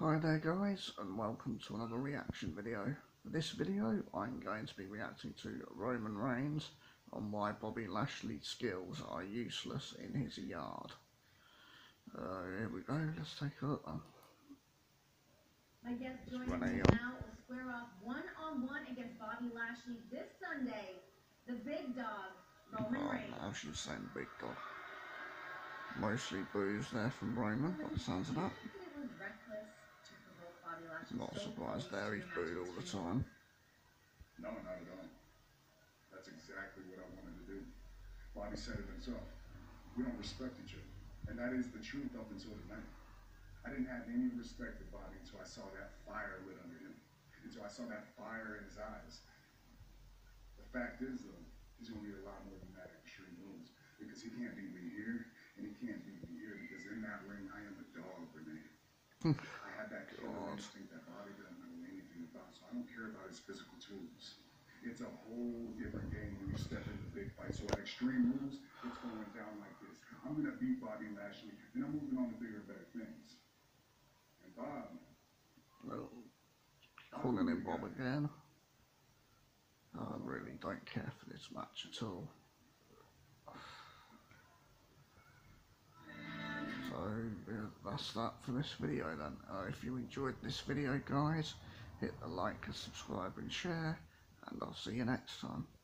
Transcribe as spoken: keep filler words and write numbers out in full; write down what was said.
Hi there guys, and welcome to another reaction video. For this video I'm going to be reacting to Roman Reigns on why Bobby Lashley's skills are useless in his yard. Uh, here we go, let's take a look then. My guest joining me now will square off one-on-one against Bobby Lashley this Sunday. The big dog, Roman oh, Reigns. I should say the big dog. Mostly boos there from Roman, by the sounds of that. Not surprised there, he's booed all the time. No, not at all. That's exactly what I wanted to do. Bobby said it himself. We don't respect each other. And that is the truth up until tonight. I didn't have any respect for Bobby until I saw that fire lit under him. Until I saw that fire in his eyes. The fact is, though, he's going to need a lot more than that at Extreme Rules. Because he can't beat me here, and he can't beat me here. Because in that ring, I am a dog, Renee. I had that killer instinct that Bobby doesn't know anything about, so I don't care about his physical tools. It's a whole different game when you step into big fights. So at Extreme Rules, it's going down like this. I'm going to beat Bobby Lashley, then I'm moving on to bigger and better things. And Bob... Well, calling him Bob again. I really don't care for this match at all. So yeah, that's that for this video then. Uh, if you enjoyed this video guys, hit the like and subscribe and share, and I'll see you next time.